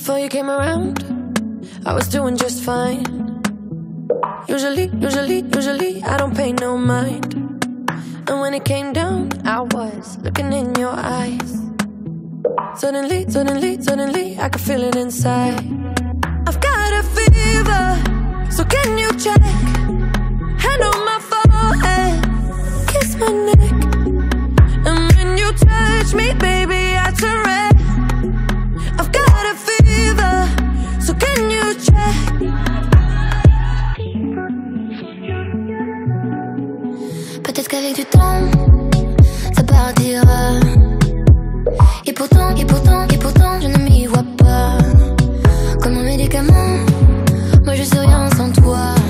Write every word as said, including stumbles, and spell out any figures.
Before you came around, I was doing just fine. Usually, usually, usually I don't pay no mind. And when it came down, I was looking in your eyes. Suddenly, suddenly, suddenly I could feel it inside. I've got a fever, so can you check? Hand on my forehead, kiss my neck. And when you touch me, baby, I turn red. I've got a fever, so can you check? Peut-être qu'avec du temps, ça partira. Et pourtant, et pourtant, et pourtant, je ne m'y vois pas. Comme un médicament, moi je suis rien sans toi.